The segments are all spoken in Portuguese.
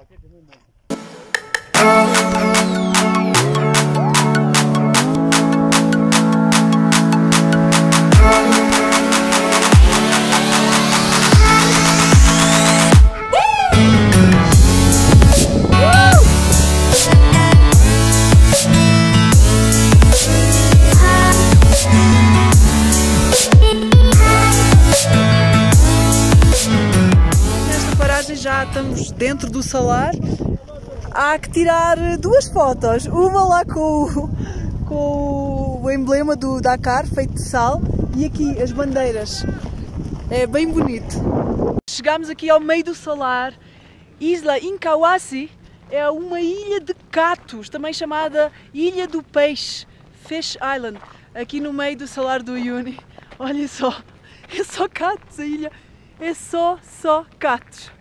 Já estamos dentro do salar. Há que tirar duas fotos, uma lá com o emblema do Dakar feito de sal e aqui as bandeiras. É bem bonito. Chegámos aqui ao meio do salar. Isla Incahuasi é uma ilha de catos, também chamada Ilha do Peixe, Fish Island, aqui no meio do salar do Uyuni. Olha só, é só catos a ilha, é só catos.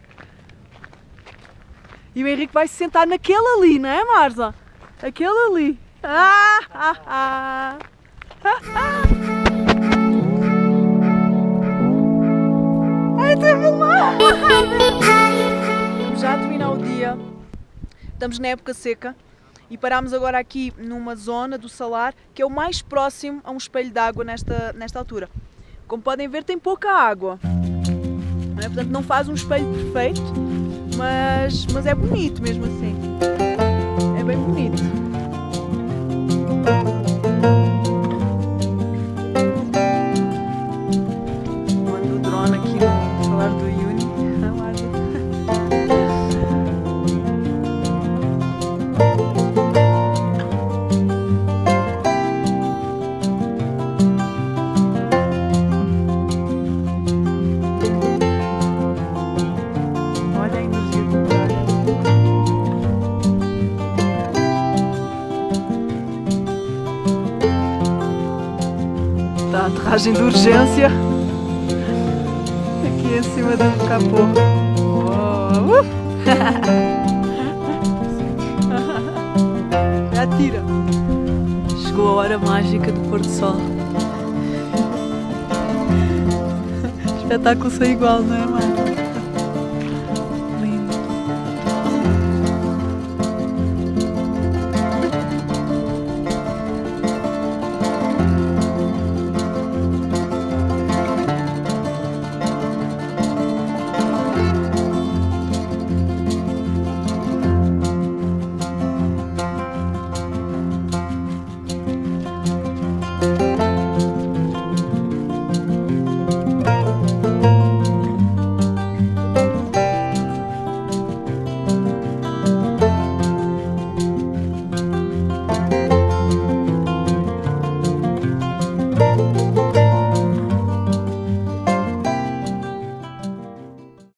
E o Henrique vai se sentar naquele ali, não é, Marza? Aquele ali. Ai, estou a filmar! Já a terminar o dia. Estamos na época seca e parámos agora aqui numa zona do salar que é o mais próximo a um espelho de água nesta altura. Como podem ver, tem pouca água. Não é? Portanto, não faz um espelho perfeito. Mas é bonito mesmo assim, é bem bonito. Mando o drone aqui no salar do Uyuni. A aterragem de urgência aqui em cima do capô. Já tira. Chegou a hora mágica do pôr do sol. Espetáculo sem igual, não é, mãe?